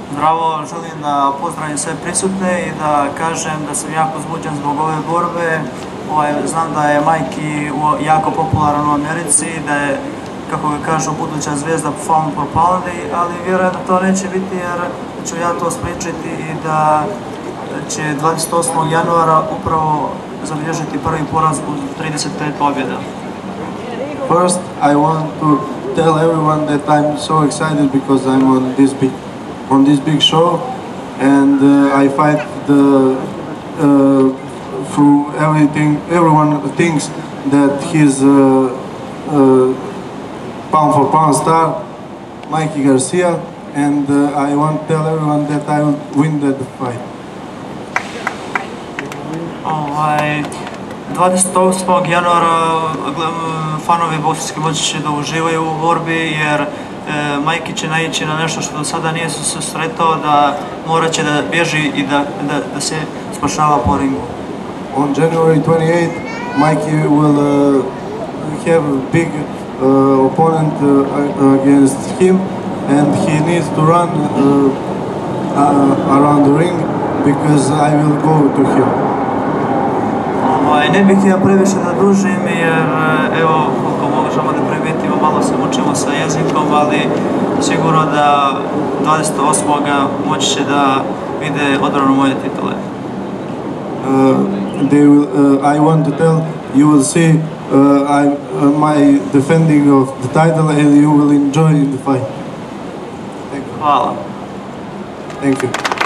Zdravo, želim da pozdravim sve prisutne i da kažem da sam jako uzbuđen zbog ove borbe. Znam da je Mikey jako popularan u Americi, da je, kako ga kažu, buduća zvijezda pound for pound, ali vjerujem da to neće biti jer ću ja to spriječiti i da će 28. januara upravo zabilježiti prvi poraz u 35 pobjeda. First, I want to tell everyone that I'm so excited because I'm on this big show, and I fight through everything. Everyone thinks that he's pound for pound star, Mikey Garcia, and I want to tell everyone that I will win that fight. 28. januara fanovi boksarske moći će da uživaju u borbi jer Mikey će naići na nešto što do sada nije se susretao, da morat će da bježi i da se spašava po ringu. On January 28th, Mikey will have a big opponent against him, and he needs to run around the ring because I will go to him. Ne bih htio previše da dužim jer evo koliko možemo da primijetimo, malo se mučimo sa jezikom, ali sigurno da 28. moći će da vide odbranu moje titule. I want to tell, you will see my defending of the title and you will enjoy the fight. Hvala. Thank you.